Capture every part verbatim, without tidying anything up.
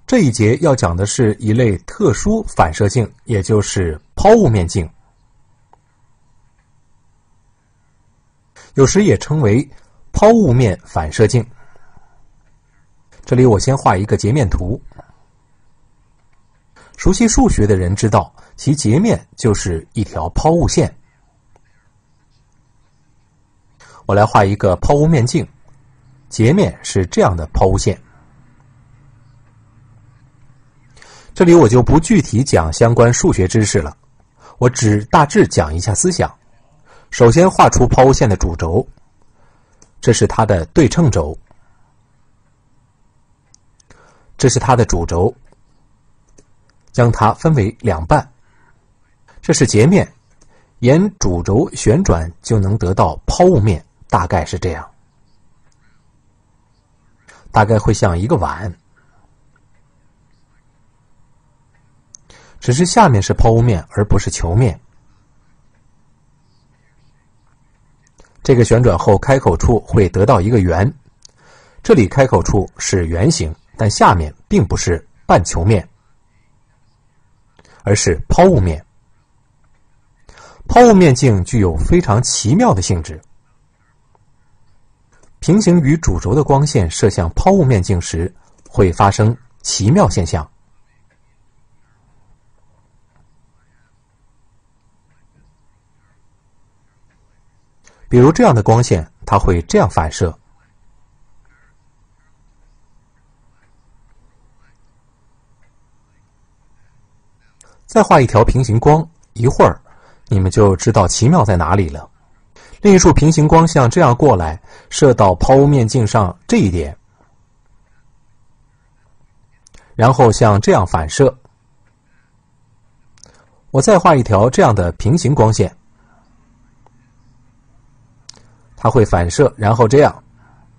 这一节要讲的是一类特殊反射镜，也就是抛物面镜，有时也称为抛物面反射镜。这里我先画一个截面图。熟悉数学的人知道，其截面就是一条抛物线。我来画一个抛物面镜，截面是这样的抛物线。这里我就不具体讲相关数学知识了，我只大致讲一下思想。首先画出抛物线的主轴，这是它的对称轴，这是它的主轴，将它分为两半。这是截面，沿主轴旋转就能得到抛物面，大概是这样，大概会像一个碗，只是下面是抛物面而不是球面。这个旋转后开口处会得到一个圆，这里开口处是圆形，但下面并不是半球面，而是抛物面。抛物面镜具有非常奇妙的性质。平行于主轴的光线射向抛物面镜时，会发生奇妙现象。比如这样的光线，它会这样反射。再画一条平行光，一会儿你们就知道奇妙在哪里了。另一束平行光像这样过来，射到抛物面镜上这一点，然后像这样反射。我再画一条这样的平行光线，它会反射，然后这样。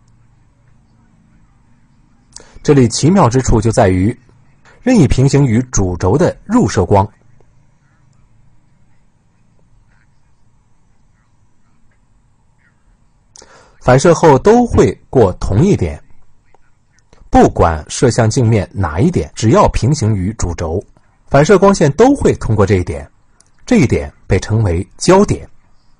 这里奇妙之处就在于，任意平行于主轴的入射光，反射后都会过同一点，不管射向镜面哪一点，只要平行于主轴，反射光线都会通过这一点，这一点被称为焦点。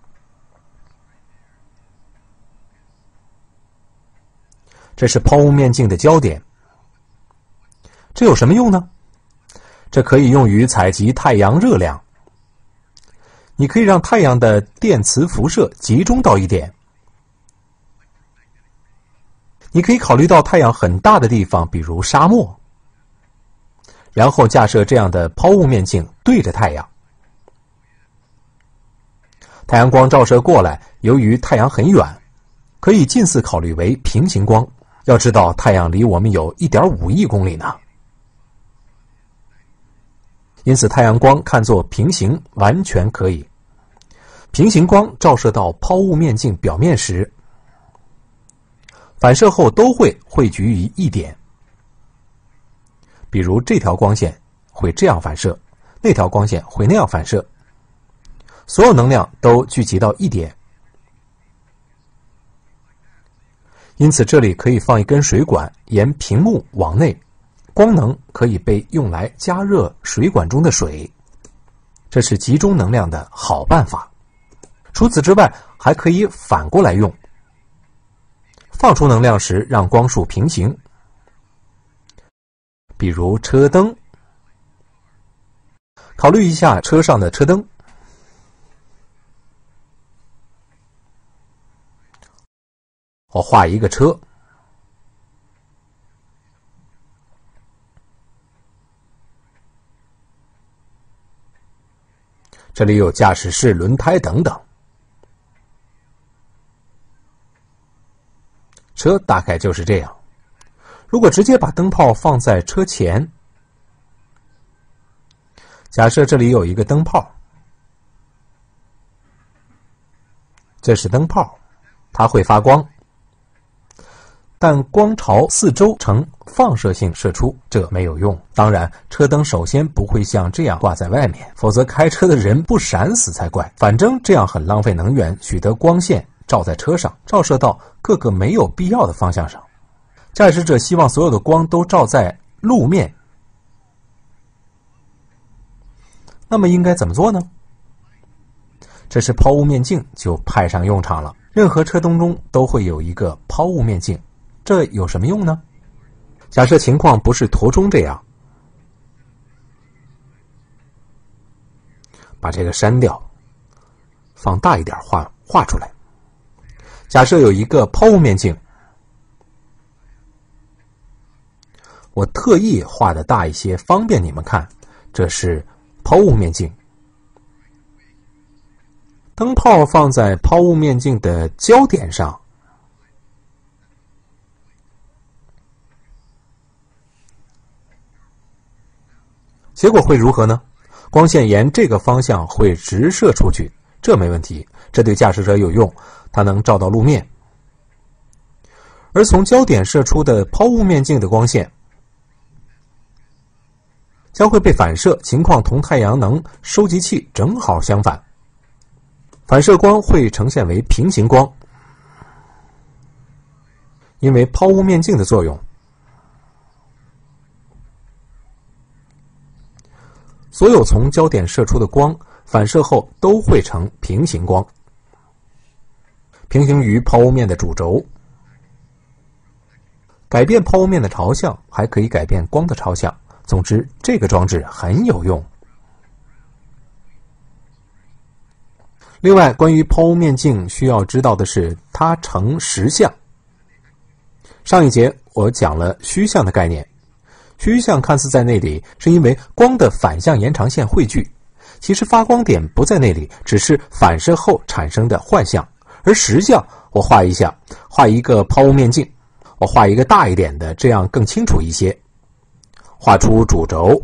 这是抛物面镜的焦点。这有什么用呢？这可以用于采集太阳热量。你可以让太阳的电磁辐射集中到一点。你可以考虑到太阳很大的地方，比如沙漠，然后架设这样的抛物面镜对着太阳。太阳光照射过来，由于太阳很远，可以近似考虑为平行光。要知道，太阳离我们有 一点五亿公里呢。因此太阳光看作平行完全可以。平行光照射到抛物面镜表面时，反射后都会汇聚于一点。比如这条光线会这样反射，那条光线会那样反射，所有能量都聚集到一点。因此这里可以放一根水管，沿屏幕往内，光能可以被用来加热水管中的水，这是集中能量的好办法。除此之外，还可以反过来用，放出能量时让光束平行。比如车灯，考虑一下车上的车灯。我画一个车，这里有驾驶室、轮胎等等。车大概就是这样。如果直接把灯泡放在车前，假设这里有一个灯泡，这是灯泡，它会发光，但光朝四周呈放射性射出，这没有用。当然，车灯首先不会像这样挂在外面，否则开车的人不闪死才怪。反正这样很浪费能源，取得光线照在车上，照射到各个没有必要的方向上。驾驶者希望所有的光都照在路面， 那么应该怎么做呢？这时抛物面镜就派上用场了。任何车灯中都会有一个抛物面镜，这有什么用呢？假设情况不是图中这样，把这个删掉，放大一点画画出来。假设有一个抛物面镜，我特意画的大一些，方便你们看。这是抛物面镜，灯泡放在抛物面镜的焦点上，结果会如何呢？光线沿这个方向会直射出去，这没问题，这对驾驶者有用，它能照到路面。而从焦点射出的抛物面镜的光线将会被反射，情况同太阳能收集器正好相反。反射光会呈现为平行光，因为抛物面镜的作用，所有从焦点射出的光反射后都会呈平行光，平行于抛物面的主轴。改变抛物面的朝向，还可以改变光的朝向。总之，这个装置很有用。另外，关于抛物面镜需要知道的是，它呈实像。上一节我讲了虚像的概念，虚像看似在那里，是因为光的反向延长线汇聚，其实发光点不在那里，只是反射后产生的幻象。而实像，我画一下，画一个抛物面镜，我画一个大一点的，这样更清楚一些。画出主轴，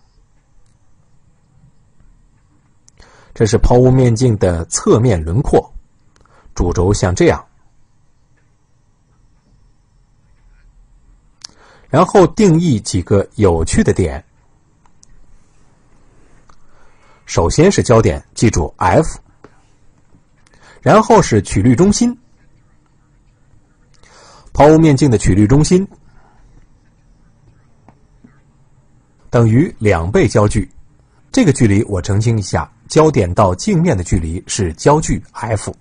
这是抛物面镜的侧面轮廓，主轴像这样。然后定义几个有趣的点。首先是焦点，记住 F， 然后是曲率中心，抛物面镜的曲率中心等于两倍焦距。这个距离我澄清一下，焦点到镜面的距离是焦距 F。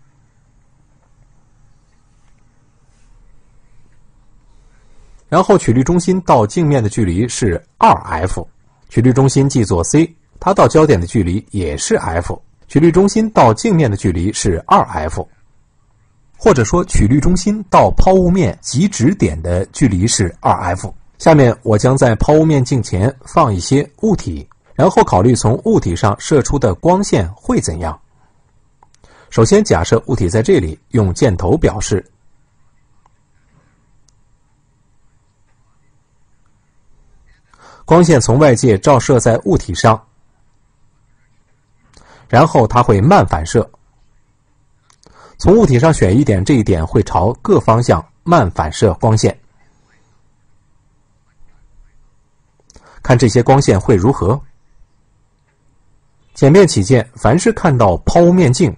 然后曲率中心到镜面的距离是 二 F， 曲率中心记作 C， 它到焦点的距离也是 F， 曲率中心到镜面的距离是 二 F， 或者说曲率中心到抛物面极值点的距离是 二 F。下面我将在抛物面镜前放一些物体，然后考虑从物体上射出的光线会怎样。首先假设物体在这里，用箭头表示。光线从外界照射在物体上，然后它会慢反射。从物体上选一点，这一点会朝各方向慢反射光线。看这些光线会如何？简便起见，凡是看到抛物面镜，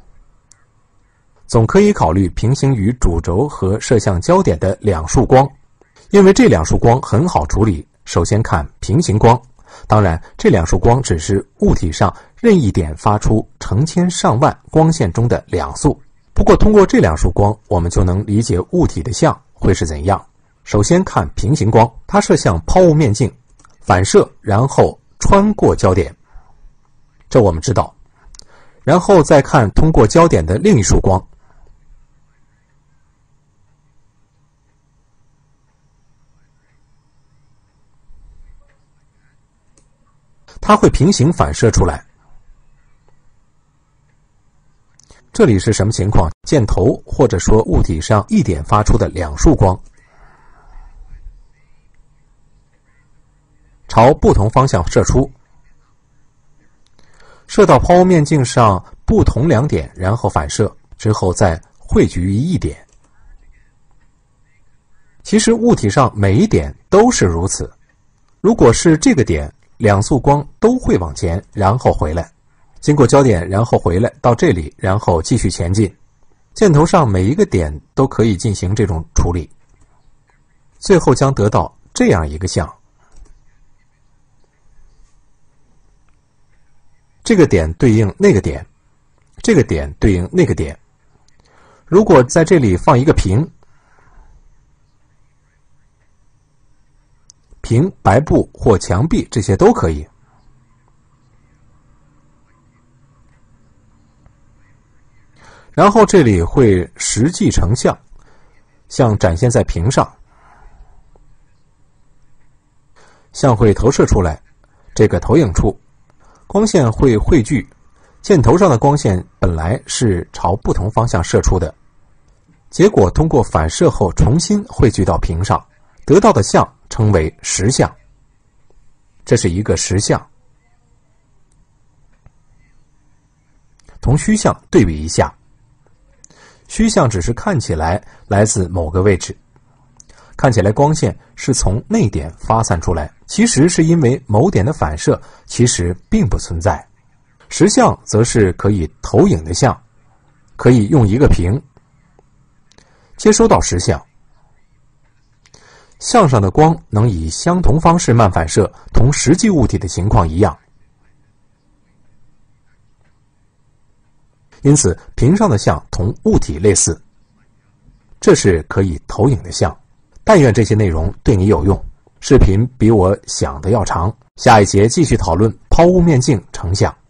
总可以考虑平行于主轴和摄像焦点的两束光，因为这两束光很好处理。首先看平行光，当然这两束光只是物体上任意点发出成千上万光线中的两束。不过通过这两束光，我们就能理解物体的像会是怎样。首先看平行光，它射向抛物面镜，反射，然后穿过焦点，这我们知道。然后再看通过焦点的另一束光，它会平行反射出来。这里是什么情况？箭头或者说物体上一点发出的两束光，朝不同方向射出，射到抛物面镜上不同两点，然后反射，之后再汇聚于一点。其实物体上每一点都是如此。如果是这个点，两束光都会往前，然后回来，经过焦点，然后回来到这里，然后继续前进。箭头上每一个点都可以进行这种处理，最后将得到这样一个像。 这个点对应那个点，这个点对应那个点。如果在这里放一个屏，屏、白布或墙壁，这些都可以。然后这里会实际成像，像展现在屏上，像会投射出来，这个投影处，光线会汇聚，箭头上的光线本来是朝不同方向射出的，结果通过反射后重新汇聚到屏上，得到的像称为实像。这是一个实像。同虚像对比一下，虚像只是看起来来自某个位置，看起来光线是从那点发散出来，其实是因为某点的反射，其实并不存在。实像则是可以投影的像，可以用一个屏接收到实像。像上的光能以相同方式漫反射，同实际物体的情况一样。因此屏上的像同物体类似，这是可以投影的像。但愿这些内容对你有用。视频比我想的要长，下一节继续讨论抛物面镜成像。